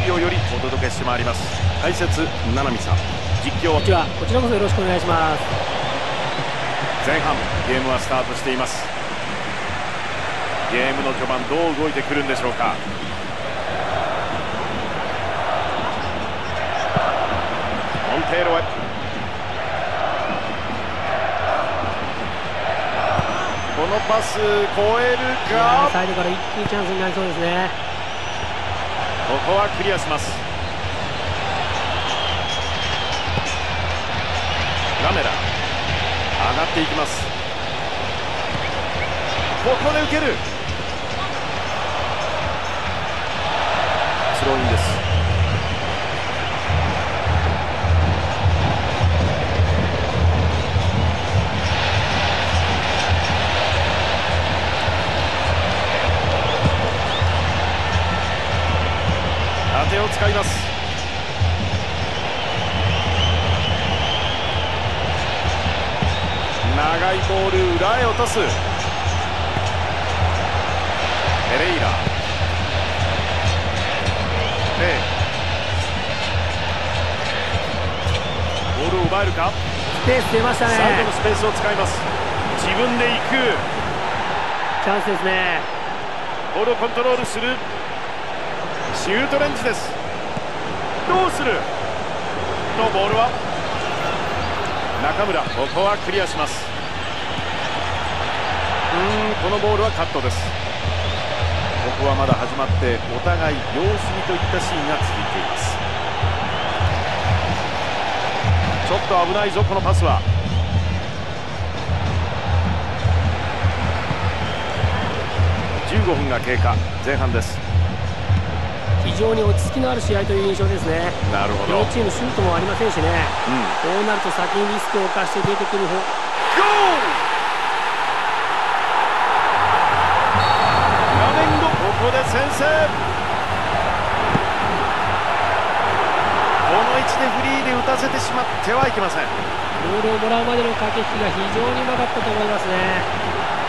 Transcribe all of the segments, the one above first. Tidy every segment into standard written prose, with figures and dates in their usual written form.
況よりお届けしてまいります。解説七海さん、実況こちらこそよろしくお願いします。 前半ゲームはスタートしています。ゲームの序盤どう動いてくるんでしょうか。モンテーロへ、このパス越えるか。 サイドから一気にチャンスになりそうですね。 ここはクリアします。ラメラ上がっていきます。ここで受ける。スローインです。縦を使います。長いボール裏へ落とす。ペレイラ、ボールを奪えるか。 スペース出ましたね。 サイドのスペースを使います。自分で行くチャンスですね。 ボールをコントロールする。シュートレンジです。どうするのボールは中村。ここはクリアします。このボールはカットです。ここはまだ始まってお互い様子見といったシーンが続いています。ちょっと危ないぞこのパスは。15分が経過、前半です。 非常に落ち着きのある試合という印象ですね。 なるほど。 両チームシュートもありませんしね、こうなると先にリスクを冒して出てくる方。 ゴール。画面後、ここで先制。この位置でフリーで打たせてしまってはいけません。 ボールをもらうまでの駆け引きが非常にうまかったと思いますね。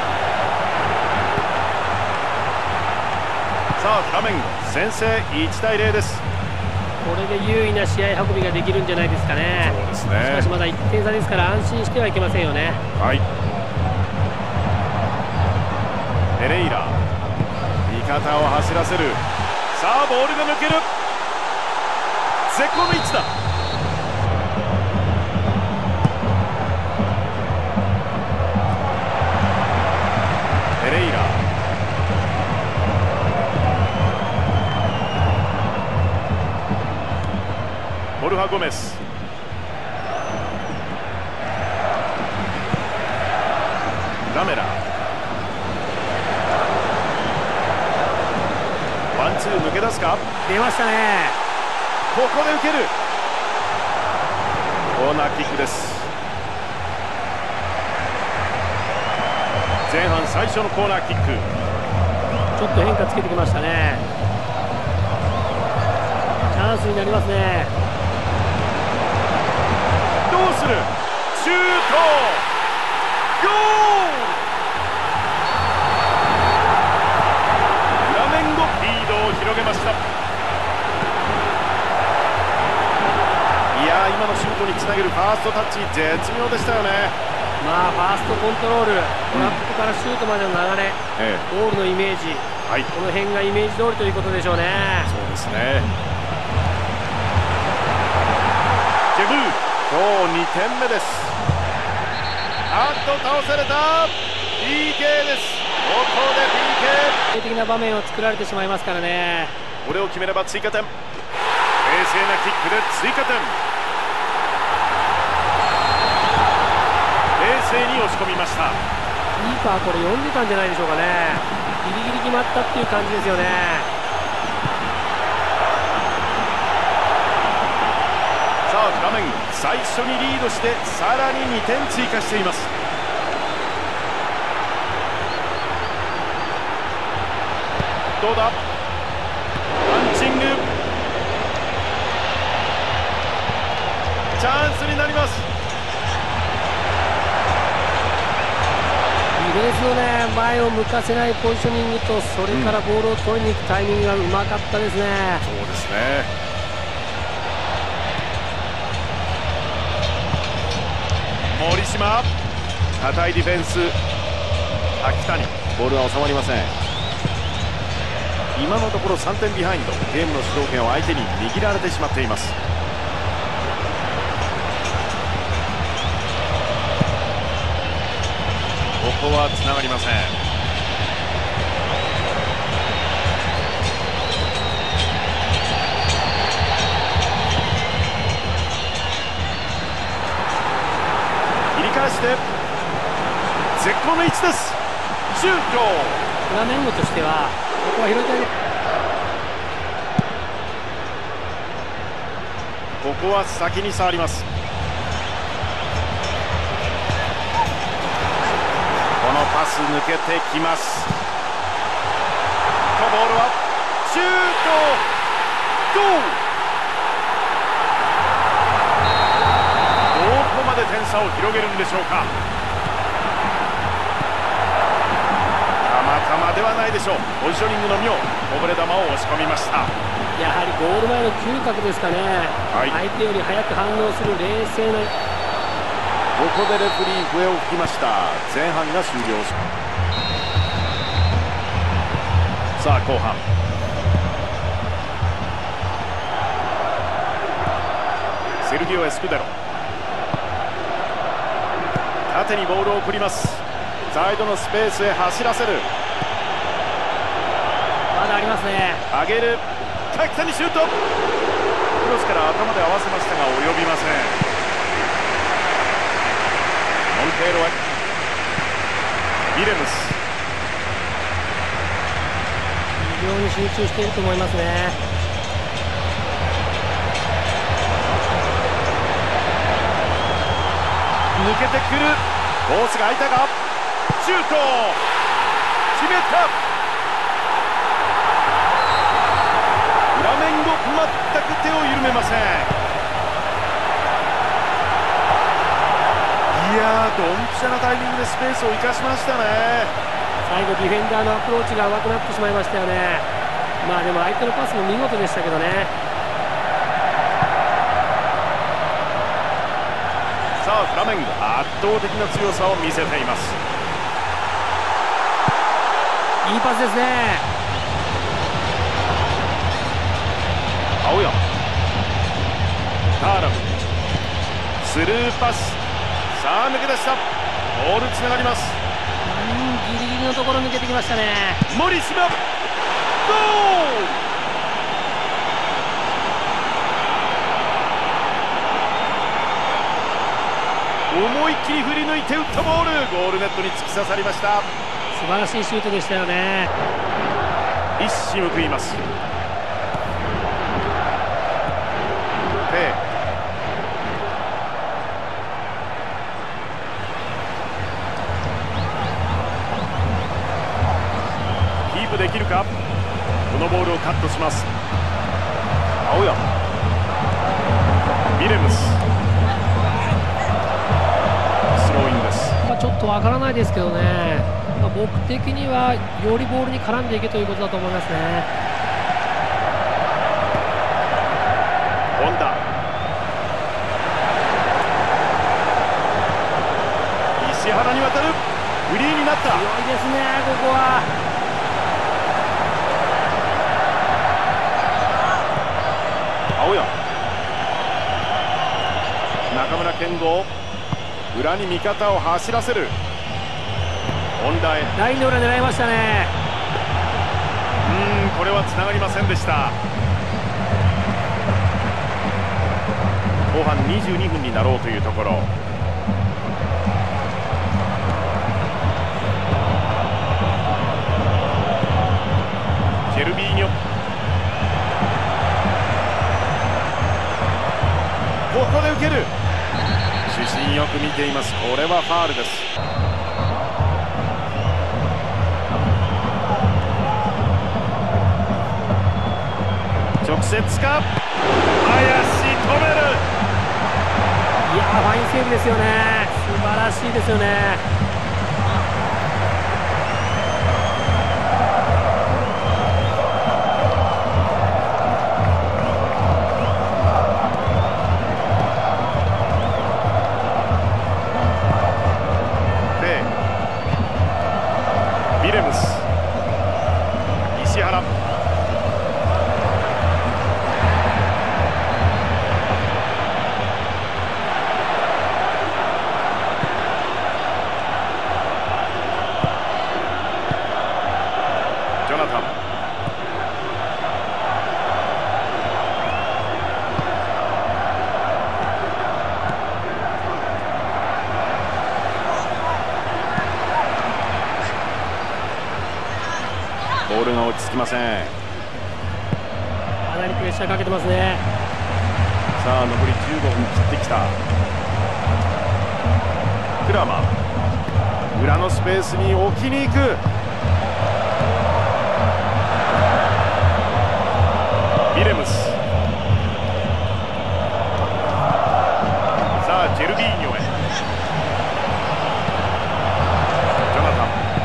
さあ画面後、先制1対0です。 これで優位な試合運びができるんじゃないですかね。 そうですね。 しかしまだ1点差ですから安心してはいけませんよね。 はい。ペレイラ、味方を走らせる。さあボールが抜ける。絶好の位置だ。ペレイラ、ボルハ・ゴメス、ラメラ、ワンツー抜け出すか。 出ましたね。 ここで受ける。コーナーキックです。前半最初のコーナーキック。 ちょっと変化つけてきましたね。チャンスになりますね。 どうする。シュート。ゴール。画面後リードを広げました。いや今のシュートにつなげるファーストタッチ絶妙でしたよね。 まあファーストコントロール、トラップからシュートまでの流れ、ゴールのイメージ、この辺がイメージ通りということでしょうね。 そうですね。ジェブー、今日2点目です。あっと倒された。 PK です。ここで PK。 的な場面を作られてしまいますからね。 これを決めれば追加点。冷静なキックで追加点。冷静に押し込みました。 キーパーこれ読んでたんじゃないでしょうかね。ギリギリ決まったっていう感じですよね。 さあ画面最初にリードしてさらに2点追加しています。どうだ。パンチング。チャンスになります。 ディフェンスののね、前を向かせないポジショニングと、それからボールを取りに行くタイミングがうまかったですね。 そうですね。森島、堅いディフェンス。秋谷、ボールは収まりません。今のところ3点ビハインド、ゲームの主導権を相手に握られてしまっています。ここはつながりません。切り返して絶好の位置です。シュート。 フラメンゴとしてはここは拾いたい。 ここは先に触ります。このパス抜けてきます。ボールはシュート。ゴー。どこまで点差を広げるんでしょうか。たまたまではないでしょう。ポジショニングの妙、こぼれ球を押し込みました。 やはりゴール前の嗅覚ですかね、はい、相手より早く反応する冷静な。 ここでレフリー笛を吹きました。前半が終了します。さあ後半、セルギオ・エスクデロ、縦にボールを送ります。サイドのスペースへ走らせる。 まだありますね。 上げる。柿谷シュート。クロスから頭で合わせましたが及びません。モンテーロへ。ウィレムス。 非常に集中していると思いますね。 抜けてくる。コースが空いたがシュート。決めた。フラメンゴ、全く手を緩めません。いやー、ドンピシャなタイミングでスペースを生かしましたね。 最後ディフェンダーのアプローチが上手くなってしまいましたよね。まあでも相手のパスも見事でしたけどね。 さあフラメンゴ、圧倒的な強さを見せています。 いいパスですね。 青山、ターラム、スルーパス。さあ抜け出した。ボールつながります。 ギリギリのところ抜けてきましたね。 森島、ゴール。思いっきり振り抜いて打ったボール、ゴールネットに突き刺さりました。 素晴らしいシュートでしたよね。 一矢報います。キープできるか。このボールをカットします。青山、ウィレムス、スローインです。 ちょっとわからないですけどね、僕的にはよりボールに絡んでいけということだと思いますね。 本田、石原に渡る。フリーになった。 強いですね、ここは。 青山、中村健吾、裏に味方を走らせる。本田へ。 ラインの裏狙いましたね。 これはつながりませんでした。後半22分になろうというところ。ジェルビーニョ、ここで受ける。主審よく見ています。これはファウルです。直接か。林、止める。 いやー、ファインセーブですよね。素晴らしいですよね。 落ち着きません。 かなりプレッシャーかけてますね。 さあ残り15分切ってきた。クラマー裏のスペースに置きに行く。ビレムス、さあジェルビーニョへ。ジョナタン、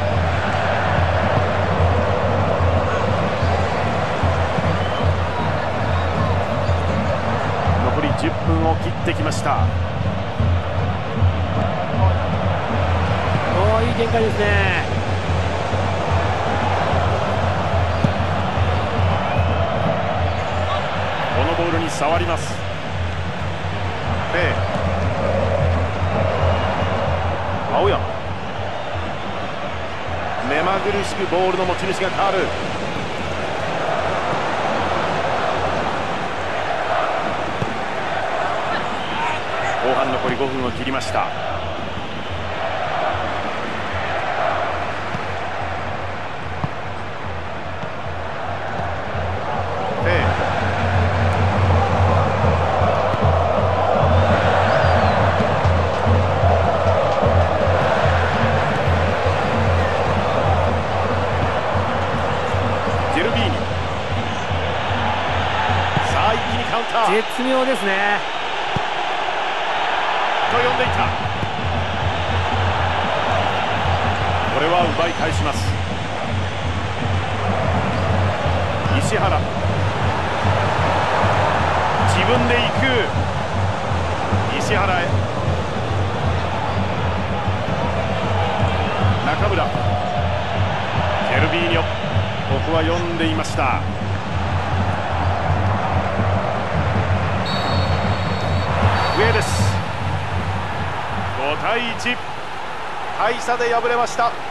残り10分を切ってきました。 いい展開ですね。 このボールに触ります。青山、目まぐるしくボールの持ち主が変わる。後半残り5分を切りました。 絶妙ですね。 と呼んでいた。これは奪い返します。石原、自分で行く。石原へ。中村、ジェルビーニョ、ここは読んでいました。上です。5対1、大差で敗れました。